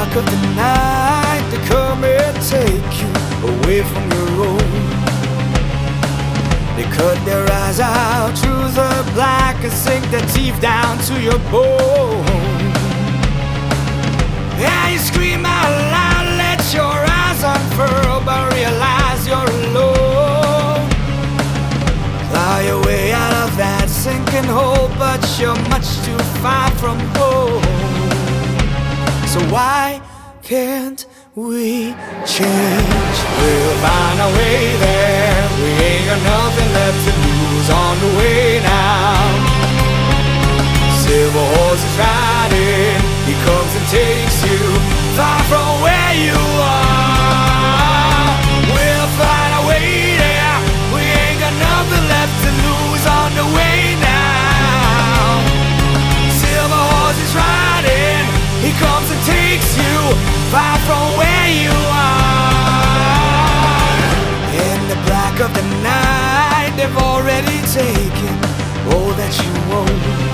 black of the night, they come and take you away from your own. They cut their eyes out through the black and sink their teeth down to your bone. And you scream out loud, let your eyes unfurl, but realize you're alone. Claw your way out of that sinking hole, but you're much too far from home. So why can't we change? We'll find our way there. We ain't got nothing left to lose on the way now. Silver horse is riding, he comes and takes you far from where you are. We'll find our way there. We ain't got nothing left to lose on the way now. Silver horse is riding, he comes and takes you far from where you are. In the black of the night, they've already taken all that you own.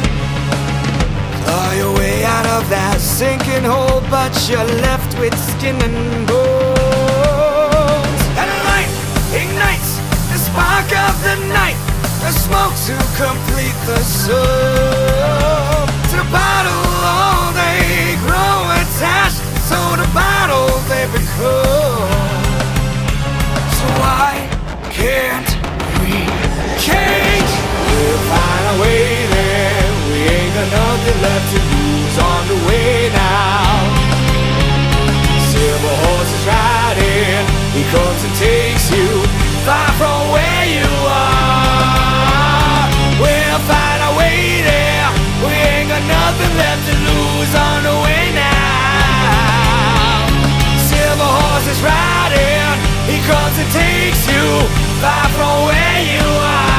Claw your way out of that sinking hole, but you're left with skin and bones. And the light ignites the spark of the night, the smoke to complete the soul. To the bottle, all they grow attached, so the bottle they become. So why can't we change? We'll find a way there. We ain't got nothing left to lose on the way now. Silver horse is riding, he comes and takes you far from where you are. We'll find a way there. We ain't got nothing left to lose on the way now. Silver horse is riding, he comes and takes you far from where you are.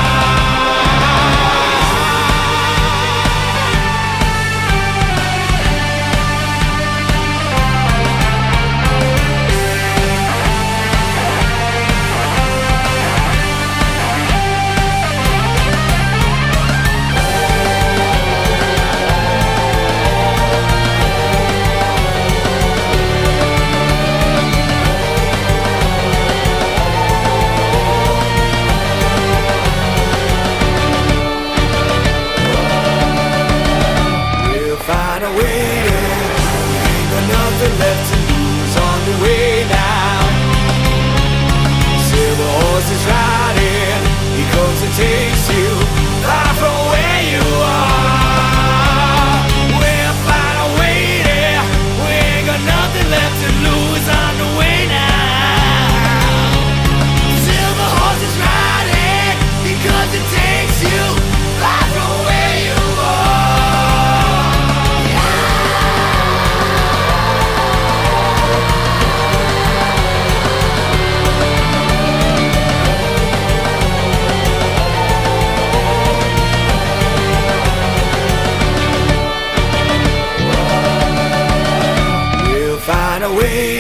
Left to lose on the way now. Silver horse is riding, he comes and takes you far from where you are. We'll find a way there. We ain't got nothing left to lose on the way now. Silver horse is riding, he comes and takes you far from where you are. Find a way